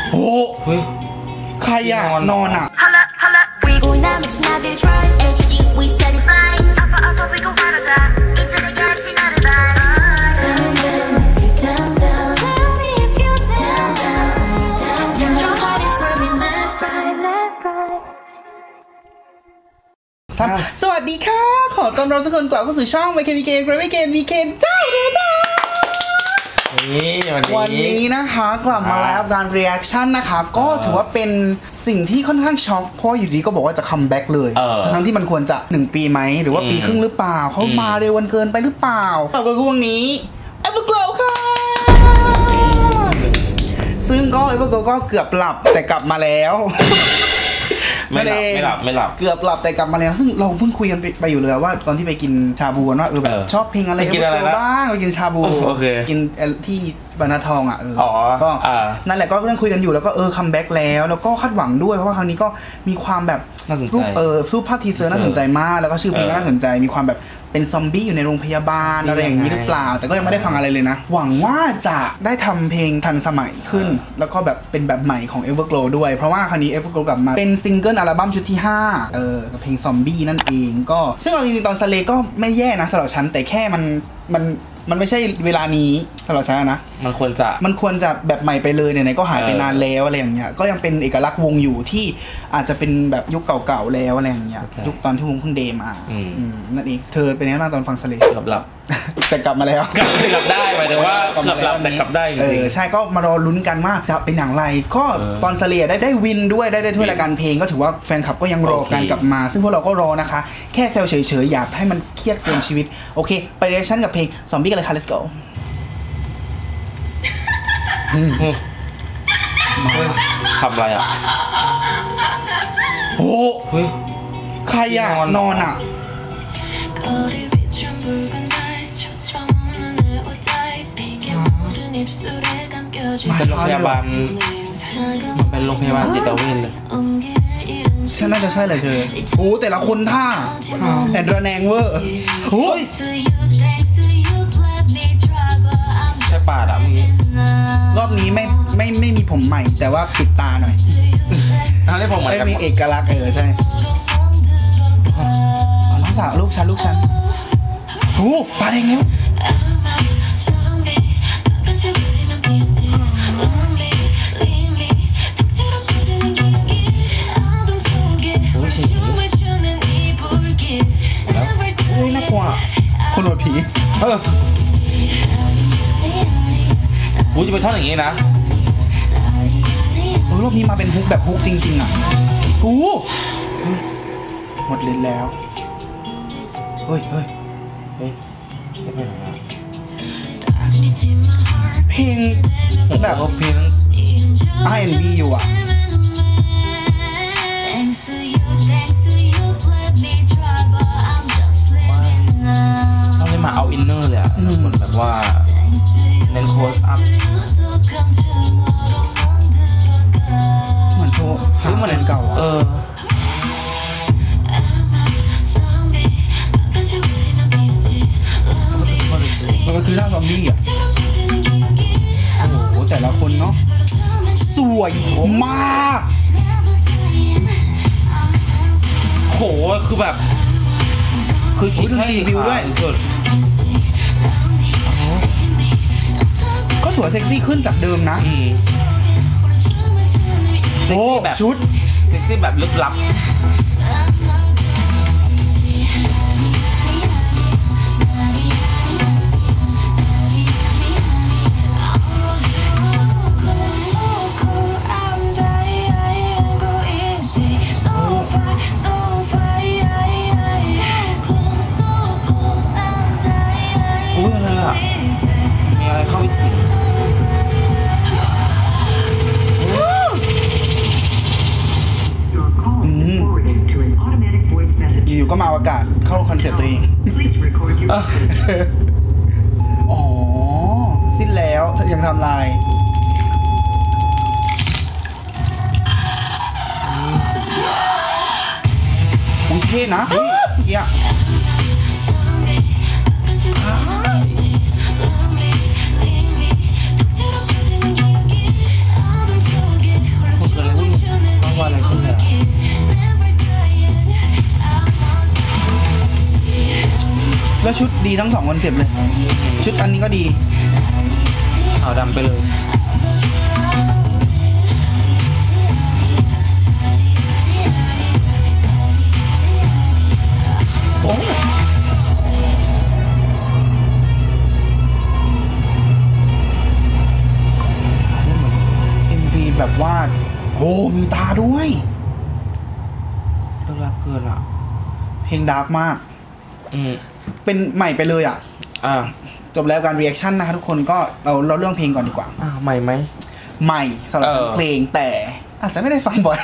โอ้ใครอะนอนอะสวัสดีค่ะขอต้อนรับทุกคนกลับเข้าสู่ช่อง VKVK เจ้าเด้อจ้าวันนี้นะคะกลับมาแล้วการ reaction นะคะก็ถือว่าเป็นสิ่งที่ค่อนข้างช็อกเพราะอยู่ดีก็บอกว่าจะคัมแบ็กเลยทั้งที่มันควรจะ1 ปีไหมหรือว่าปีครึ่งหรือเปล่าเขามาเร็ววันเกินไปหรือเปล่าก็คือวันนี้ Everglow ค่ะซึ่งก็ Everglow ก็เกือบหลับแต่กลับมาแล้วไม่หลับเกือบหลับแต่กลับมาแล้วซึ่งเราเพิ่งคุยกันไปอยู่เลยว่าตอนที่ไปกินชาบูว่าแบบชอบเพลงอะไรบ้างไปกินชาบูกินที่บรรณาทองอ่ะก็นั่นแหละก็เรื่องคุยกันอยู่แล้วก็คัมแบ็กแล้วก็คาดหวังด้วยเพราะว่าครั้งนี้ก็มีความแบบรูปภาพทีเซอร์น่าสนใจมากแล้วก็ชื่อเพลงก็น่าสนใจมีความแบบเป็นซอมบี้อยู่ในโรงพยาบาลอะไรอย่างนี้หรือเปล่าแต่ก็ยังไม่ได้ฟังอะไรเลยนะหวังว่าจะได้ทำเพลงทันสมัยขึ้นแล้วก็แบบเป็นแบบใหม่ของ Everglow ด้วยเพราะว่าครั้งนี้ Everglow กลับมาเป็นซิงเกิลอัลบั้มชุดที่5กับเพลงซอมบี้นั่นเองก็ซึ่งเอาจริงๆตอนสเลก็ไม่แย่นะสำหรับฉันแต่แค่มันไม่ใช่เวลานี้สำหรับฉันนะมันควรจะแบบใหม่ไปเลยเนี่ยก็หายไปนานแล้วอะไรอย่างเงี้ยก็ยังเป็นเอกลักษณ์วงอยู่ที่อาจจะเป็นแบบยุคเก่าๆแล้วอะไรอย่างเงี้ยยุคตอนที่วงเพิ่งเดมานั่นเองเธอเป็นยังไงบ้างตอนฟังสเลหลับแต่กลับมาแล้วกลับได้หมายถึงว่าหลับแต่กลับได้จริงใช่ก็มารอลุ้นกันว่าจะเป็นอย่างไรก็ตอนสเลได้วินด้วยได้ถ้วยรายการเพลงก็ถือว่าแฟนคลับก็ยังรอการกลับมาซึ่งพวกเราก็รอนะคะแค่เซลเฉยๆอยากให้มันเครียดเกินชีวิตโอเคไปเรีแอคชั่นกับเพลงซอมบี้กันเลยค่ะ let's go ทำอะไรอ่ะโอ้ใครอ่ะนอนอ่ะเป็นโรงพยาบาลมันเป็นโรงพยาบาลจิตเวชเลยใช่น่าจะใช่เลยเธอโอ้แต่ละคนท่าแอนระแนงเวอร์โอ้ยใช่ป่าดอ่ะเมื่อกี้รอบนี้ไม่มีผมใหม่แต่ว่าปิดตาหน่อยได้ผมเหมือนกันมีเอกลักษณ์ใช่น้องสาวลูกฉันโอ้ตาแดงแล้วน่ากลัวคนหัวผีจะเป็นท่อนอย่างนี้นะรอบนี้มาเป็นฮุกแบบฮุกจริงๆอ่ะหมดเลนแล้วเฮ้ยไม่เป็นไรอ่ะเพลงแบบเพลง R&B อยู่อ่ะต้องได้มาเอาอินเนอร์เลยอ่ะเหมือนแบบว่าเน้นโคสอัพเหมือนโทรหาเล่นเก่าอ่ะมันก็คือท่าซอมบี้อ่ะโอ้โหแต่ละคนเนาะสวยมากโหคือแบบคือชิคให้วิวด้วยสุดก็ถือว่าเซ็กซี่ขึ้นจากเดิมนะเซ็กซี่แบบชุดเซ็กซี่แบบลึกลับอยู่ก็มาอากาศเข้าคอนเซ็ปต์ตัวเองอ๋อสิ้นแล้วยังทำลายอุ้ยเท่นะเฮียชุดดีทั้ง2คอนเซปต์เลยชุดอันนี้ก็ดีขาวดำไปเลยโอ้แบบว่าโอ้มีตาด้วยเลิกลับเกินอ่ะเพลงดาร์กมากเป็นใหม่ไปเลยอ่ะจบแล้วการรีแอคชั่นนะคะทุกคนก็เราเรื่องเพลงก่อนดีกว่าใหม่ไหมใหม่สำหรับเพลงแต่อาจจะไม่ได้ฟังบ่อย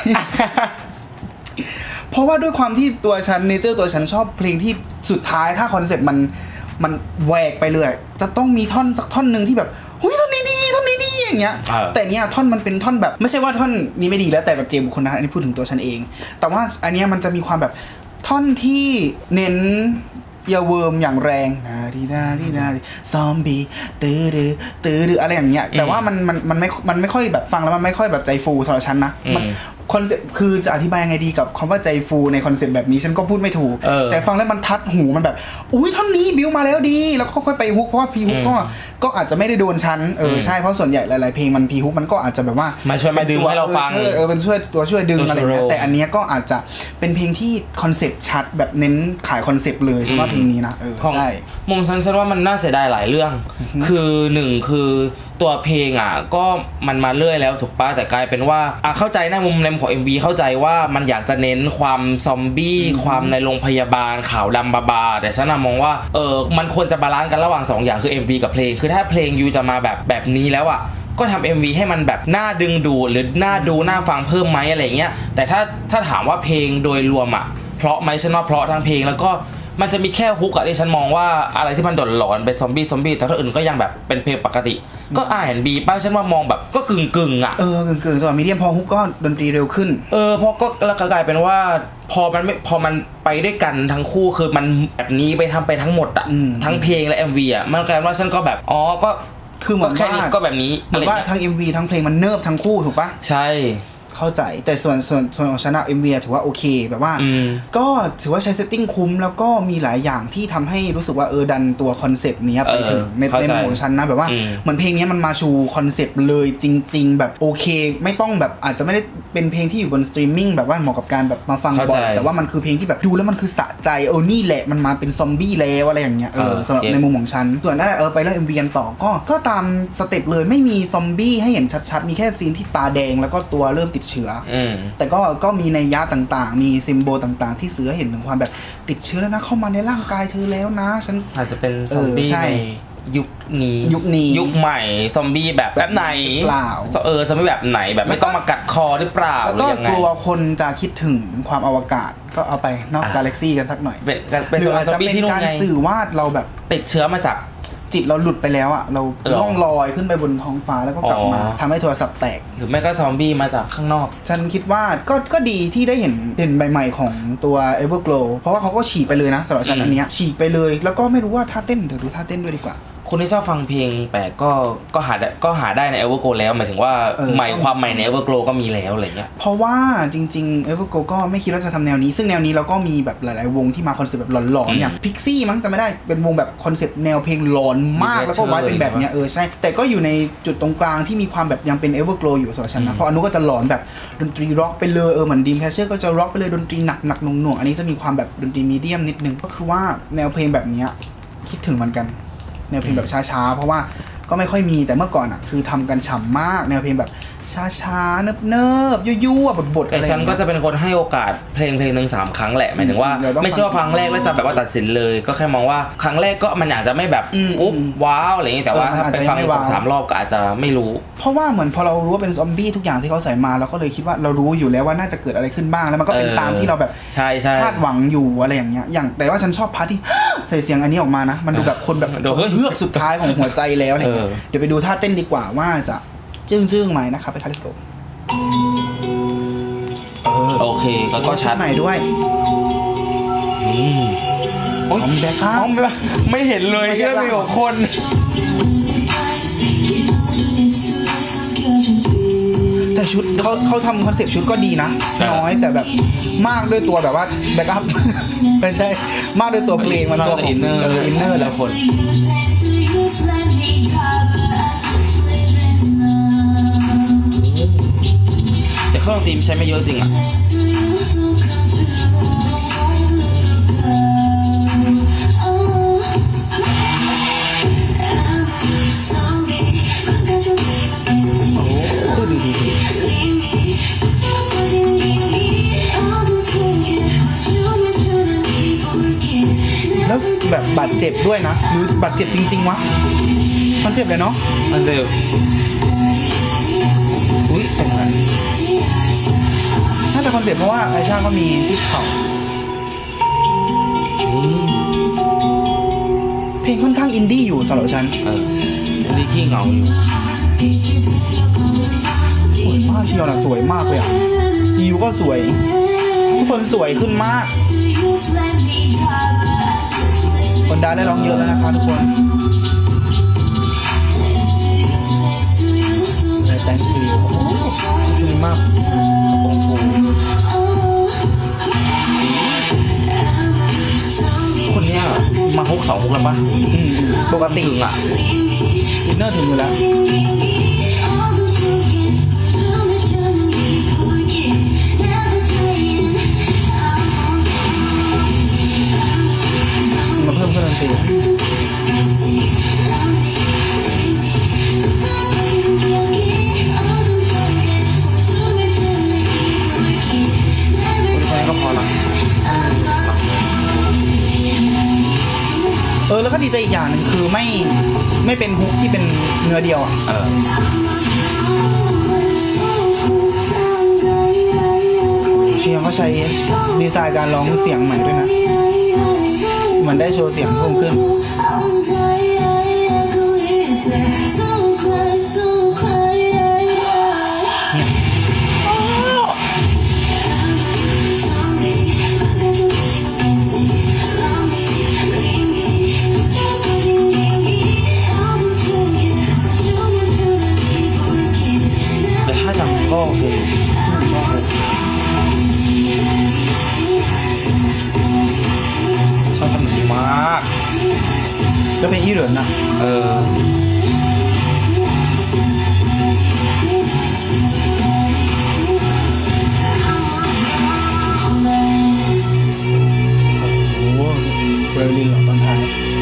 เพราะว่าด้วยความที่ตัวฉันเนเจอร์ตัวฉันชอบเพลงที่สุดท้ายถ้าคอนเซ็ปต์มันแหวกไปเลยจะต้องมีท่อนสักท่อนหนึ่งที่แบบหุ้ยท่อนนี้ดีท่อนนี้ดีอย่างเงี้ยแต่เนี้ยท่อนมันเป็นท่อนแบบไม่ใช่ว่าท่อนนี้ไม่ดีแล้วแต่แบบเจมบุคคลนะอันนี้พูดถึงตัวฉันเองแต่ว่าอันเนี้ยมันจะมีความแบบท่อนที่เน้นเยาเวิร์มอย่างแรงนาดีซอมบี้ตื้ออะไรอย่างเงี้ยแต่ว่ามันไม่ค่อยแบบฟังแล้วมันไม่ค่อยแบบใจฟูสำหรับฉันนะมันคอนเซ็ปต์คือจะอธิบายยังไงดีกับคำว่าใจฟูในคอนเซ็ปต์แบบนี้ฉันก็พูดไม่ถูกแต่ฟังแล้วมันทัดหูมันแบบอุ้ยท่อนนี้บิวมาแล้วดีแล้วค่อยๆไปฮุกเพราะว่าพีฮุกก็อาจจะไม่ได้โดนฉันใช่เพราะส่วนใหญ่หลายๆเพลงมันพีฮุกมันก็อาจจะแบบว่ามันช่วยมาดึงให้เราฟังเป็นช่วยดึงอะไรเงี้ยแต่อันนี้ก็อาจจะเป็นเพลงที่คอนเซ็ปต์ชัดแบบเน้นขายคอนเซ็ปต์เลยใช่ไหมเพลงนี้นะใช่มุมฉันว่ามันน่าเสียดายหลายเรื่องคือ1คือตัวเพลงก็มันมาเรื่อยแล้วถูกป่ะแต่กลายเป็นว่าเข้าใจในมุมของ MV เข้าใจว่ามันอยากจะเน้นความซอมบี้ความในโรงพยาบาลขาวดำบาแต่ฉันมองว่ามันควรจะบาลานซ์กันระหว่าง2อย่างคือ MV กับเพลงคือถ้าเพลงยูจะมาแบบนี้แล้วก็ทำ MV ให้มันแบบน่าดึงดูหรือน่าดูน่าฟังเพิ่มไหมอะไรเงี้ยแต่ถ้าถามว่าเพลงโดยรวมเพราะไหมฉันว่าเพราะทั้งเพลงแล้วก็มันจะมีแค่ฮุกที่ฉันมองว่าอะไรที่มันโดดหลอนเป็นซอมบี้แต่ถ้าอื่นก็ยังแบบเป็นเพลงปกติก็R&Bป้าฉันว่ามองแบบก็กึ่งกึ่งส่วนมีเดียมพอฮุกก็ดนตรีเร็วขึ้นเพราะก็กลายเป็นว่าพอมันไปด้วยกันทั้งคู่คือมันแบบนี้ไปทำไปทั้งหมดทั้งเพลงและ MV มันกลายเป็นว่าฉันก็แบบก็คือเหมือนว่าก็แบบนี้เหมือนว่าทั้ง MV ทั้งเพลงมันเนิบทั้งคู่ถูกปะใช่เข้าใจแต่ส่วนของชนะ MV ถือว่าโอเคแบบว่าก็ถือว่าใช้เซตติ้งคุ้มแล้วก็มีหลายอย่างที่ทำให้รู้สึกว่าดันตัวคอนเซปต์นี้ไปถึงในมุมของฉันนะแบบว่าเหมือนเพลงนี้มันมาชูคอนเซปต์เลยจริงๆแบบโอเคไม่ต้องแบบอาจจะไม่ได้เป็นเพลงที่อยู่บนสตรีมมิ่งแบบว่าเหมาะกับการแบบมาฟังบ่อยแต่ว่ามันคือเพลงที่แบบดูแล้วมันคือสะใจนี่แหละมันมาเป็นซอมบี้แล้วอะไรอย่างเงี้ยสำหรับในมุมของฉันส่วนนั่นแหละไปแล้ว MV กันต่อก็ตามสเต็ปเลยไม่มีซอมบี้ให้เห็นชัดๆมีแค่ซีนที่ตาแดงแล้วก็ตัวเริ่มติดเชื้อแต่ก็มีนัยยะต่างๆมีซิมโบลต่างๆที่สื่อเห็นถึงความแบบติดเชื้อแล้วนะเข้ามาในร่างกายเธอแล้วนะฉันอาจจะเป็นซอมบี้ในยุคนี้ยุคใหม่ซอมบี้แบบไหนเปล่าซอมบี้แบบไหนแบบไม่ต้องมากัดคอหรือเปล่าแล้วก็กลัวคนจะคิดถึงความอวกาศก็เอาไปนอกกาแล็กซี่กันสักหน่อยหรืออาจจะเป็นการสื่อว่าเราแบบติดเชื้อมาจากจิตเราหลุดไปแล้วเราล่องลอยขึ้นไปบนท้องฟ้าแล้วก็กลับมาทำให้โทรศัพท์แตกหรือไม่ก็ซอมบี้มาจากข้างนอกฉันคิดว่าก็ดีที่ได้เห็นใหม่ๆของตัว Everglow เพราะว่าเขาก็ฉีกไปเลยนะสำหรับฉันอันนี้ฉีกไปเลยแล้วก็ไม่รู้ว่าท่าเต้นเดี๋ยวดูท่าเต้นด้วยดีกว่าคนที่ชอบฟังเพลงแปลกก็หาได้ใน Everglow แล้วหมายถึงว่าความใหม่ใน Everglow ก็มีแล้วอะไรเงี้ยเพราะว่าจริงๆ Everglow ก็ไม่คิดว่าจะทำแนวนี้ซึ่งแนวนี้เราก็มีแบบหลายๆวงที่มาคอนเซ็ปต์แบบหลอนๆอย่าง Pixie มั้งจะไม่ได้เป็นวงแบบคอนเซ็ปต์แนวเพลงหลอนมากแล้วก็ไว้เป็นแบบเนี้ยใช่แต่ก็อยู่ในจุดตรงกลางที่มีความแบบยังเป็น Everglow อยู่สำหรับฉันนะเพราะอนุก็จะหลอนแบบดนตรีร็อกไปเลยเหมือน Dream Catcher ก็จะร็อกไปเลยดนตรีหนักๆหน่วงๆอันนี้จะมีความแบบดนตรีมีเดียมนิดนึงก็คือว่าแนวเพลงแบบนี้คิดถึงเหมือนกันแนวเพลงแบบช้าๆเพราะว่าก็ไม่ค่อยมีแต่เมื่อก่อนคือทำกันฉ่ำมากแนวเพลงแบบช้าๆเนิบๆยั่วๆบทๆอะไรฉันก็จะเป็นคนให้โอกาสเพลงนึง3 ครั้งแหละหมายถึงว่าไม่ใช่ว่าครั้งแรกแล้วจะแบบว่าตัดสินเลยก็แค่มองว่าครั้งแรกก็มันอาจจะไม่แบบอุ๊บว้าวอะไรอย่างนี้แต่ว่าถ้าไปฟัง2-3 รอบก็อาจจะไม่รู้เพราะว่าเหมือนพอเรารู้ว่าเป็นซอมบี้ทุกอย่างที่เขาใส่มาเราก็เลยคิดว่าเรารู้อยู่แล้วว่าน่าจะเกิดอะไรขึ้นบ้างแล้วมันก็เป็นตามที่เราแบบคาดหวังอยู่อะไรอย่างเงี้ยอย่างแต่ว่าฉันชอบพาร์ทที่ใส่เสียงอันนี้ออกมานะมันดูแบบคนแบบเฮือกสุดท้ายของหัวใจแล้วอะไรเงี้ยเดี๋ยวไปดูท่าเต้นดีกว่าว่าจะจึ้งไหมนะครับไปคาริสโกโอเคก็ชัดใหม่ด้วยมีแบ็คอัพไม่เห็นเลยแค่มี6 คนแต่ชุดเขาทำคอนเซปต์ชุดก็ดีนะน้อยแต่แบบมากด้วยตัวแบบว่าแบ็กอัพ ไม่ใช่มากด้วยตัวเพลงมันตัวของอินเนอร์แล้วคนแต่เครื่องดนตรีใช้ไม่เยอะจริงอ่ะแล้วแบบบาดเจ็บด้วยนะหรือบาดเจ็บจริงๆวะคอนเซปต์เลยเนาะคอนเซปต์อุ้ยตรงนั้นน่าจะคอนเซปต์เพราะว่าไอช่างก็มีที่เข่าเพลงค่อนข้างอินดี้อยู่สำหรับฉันอินดี้ขี้เหงาอยู่สวยมากเชียวนะสวยมากเลยอ่ะยิวก็สวยทุกคนสวยขึ้นมากคนได้ร้องเยอะแล้วนะคะทุกคนได้แต่งทีชุ่มมากกระโปรงฟูคนเนี้ยมาฮุก2 ฮุกแล้วปะปกติอ่ะอินเนอร์ถึงอยู่แล้วมาเพิ่มเครื่องดนตรีก็พอละแล้วก็ดีใจอีกอย่างหนึ่งคือไม่เป็นฮุกที่เป็นเนื้อเดียวอ่ะเชียงก็ใช้ดีไซน์การร้องเสียงใหม่ด้วยนะมันได้โชว์เสียงเพิ่มขึ้นแต่ถ้าจำก็คือชอบทำดีมากก็เป็นอีเหรินนะไวโอลินหรอตอนท้าย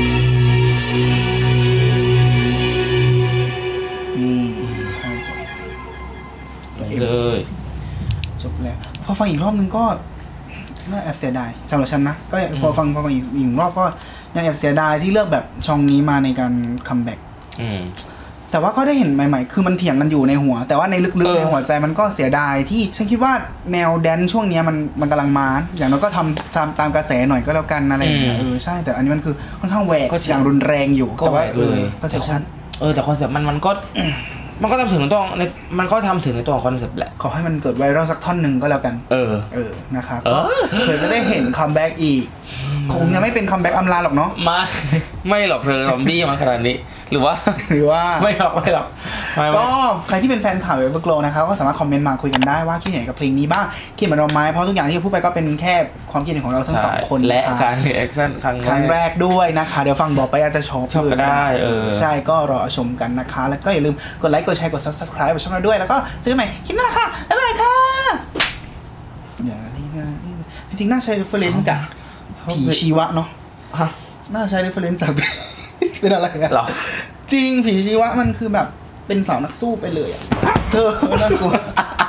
นี่ท้ายจบเลยจบแล้วพอฟังอีกรอบนึงก็น่าแอบเสียดายสำหรับฉันนะก็พอฟังอีกรอบก็ยังแอบเสียดายที่เลือกแบบช่องนี้มาในการคัมแบ็กแต่ว่าก็ได้เห็นใหม่ๆคือมันเถียงกันอยู่ในหัวแต่ว่าในลึกๆในหัวใจมันก็เสียดายที่ฉันคิดว่าแนวแดนช่วงนี้มันกำลังมาอย่างน้อยก็ทำตามกระแสหน่อยก็แล้วกันอะไรอย่างเงี้ยใช่แต่อันนี้มันคือค่อนข้างแหวกอย่างรุนแรงอยู่แต่ว่าคอนเซ็ปต์แต่คอนเซ็ปต์มันก็ทำถึงในตัวมันก็ทำถึงในตัวคอนเซ็ปต์แหละขอให้มันเกิดไวรัลสักท่อนหนึ่งก็แล้วกันนะคะก็เผื่อจะได้เห็นคัมแบ็กอีกคงยังไม่เป็นคัมแบ็กอำลาหรอกเนาะไม่หรอกเธอซอมบี้มาขนาดนี้หรือว่าไม่หรอกก็ใครที่เป็นแฟนข่าวเวอร์โกลนะคะก็สามารถคอมเมนต์มาคุยกันได้ว่าคิดเห็นกับเพลงนี้บ้างคิดเหมือนเราไหมเพราะทุกอย่างที่พูดไปก็เป็นแค่ความคิดเห็นของเราทั้งสองคนและการรีแอคชั่นครั้งแรกด้วยนะคะเดี๋ยวฟังบอกไปอาจจะชอบก็ได้ใช่ก็รอชมกันนะคะแล้วก็อย่าลืมกดไลค์กดแชร์กด Subscribe กับช่องเราด้วยแล้วก็เจอกันใหม่คลิปหน้าค่ะบ๊ายบายค่ะอย่างนี้นะจริงๆน่าใช้ reference จากผีชีวะเนาะน่าใช้ reference จากเป็นอะไรกันหรอจริงผีชีวะมันคือแบบเป็นสาวนักสู้ไปเลยอ่ะเธอน่ากลัว